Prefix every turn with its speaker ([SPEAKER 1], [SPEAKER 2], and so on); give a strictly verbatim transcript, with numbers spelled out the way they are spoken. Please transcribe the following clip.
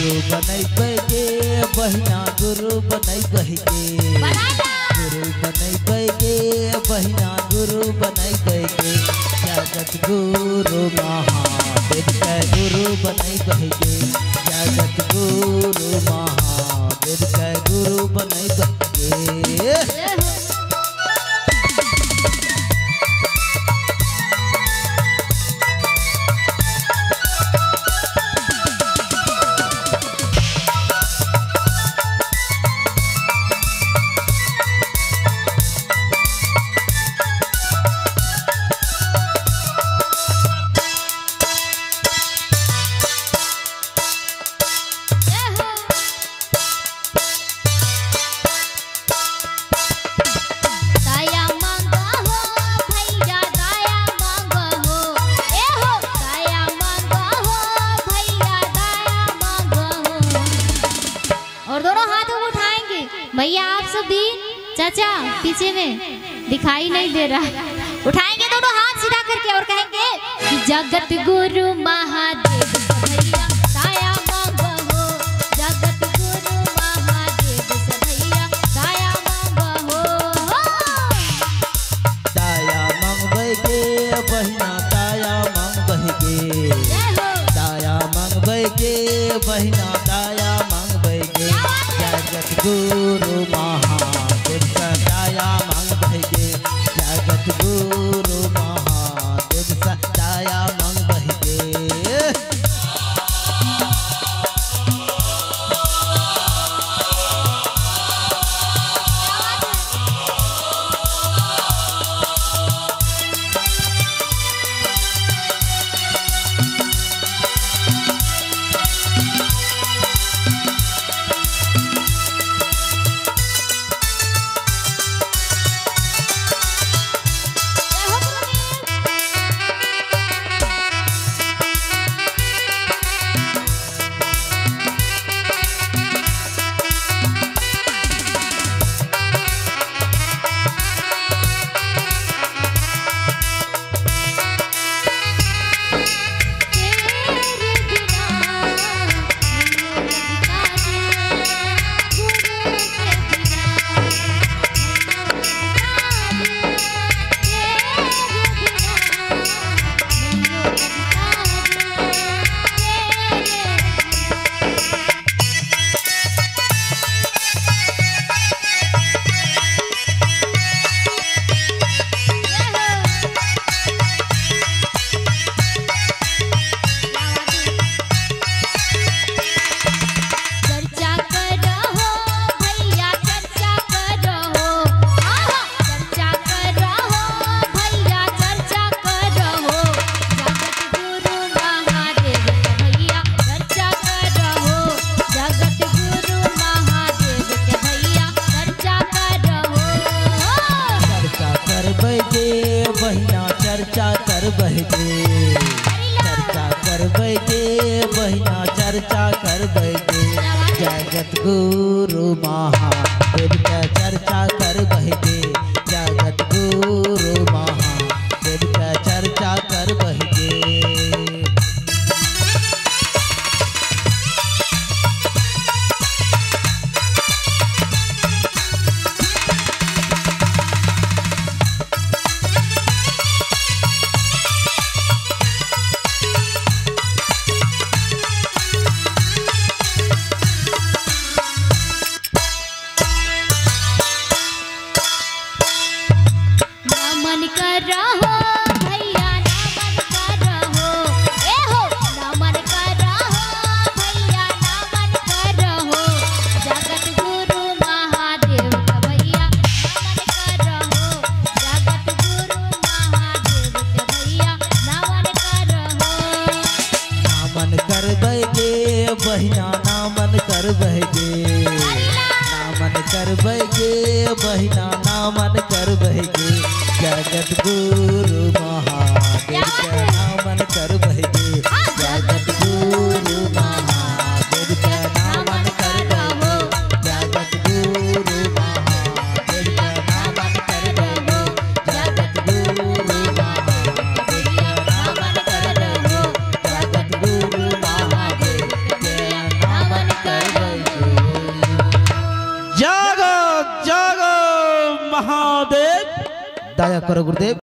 [SPEAKER 1] गुरु बनैबै गे बहिना गुरु बनैबै गे गुरु बनैबै गे बहिना गुरु बनैबै गे जगत गुरु महादेव के गुरु बनैबै गे जगत गुरु महादेव के गुरु बनैबै गे।
[SPEAKER 2] भैया आप सब भी, चाचा पीछे में दिखाई नहीं दे रहा, उठाएंगे दोनों हाथ सीधा करके और कहेंगे कि जगत गुरु महादेव भैया दाया मांगो, जगत गुरु महादेव भैया दाया मांगो।
[SPEAKER 1] दाया मांगबै गे बहिना दाया मांगबै गे दाया मांगबै गे बहिना दाया मांगबै गे जगत गुरु महादेव का दाया मांगबै गे जगत गुरु महादेव का दाया मांगबै गे। चर्चा करबै गे चर्चा करबै गे बहिना चर्चा करबै गे जगत गुरु महादेव के चर्चा करबै गे जगत गुरु महादेव के चर्चा करबै गे। बहिना नामन करबै गे नामन करबै गे बहिना नामन करबै गे जगत गुरु महादेव के नामन करबै गे जगत गुरु महादेव के नामन करबै गे जगत गुरु महादेव के नामन करबै गे जगत गुरु महादेव के नामन करबै गे जगत गुरु महादेव के नामन
[SPEAKER 3] महादेव।
[SPEAKER 1] दया करो गुरुदेव।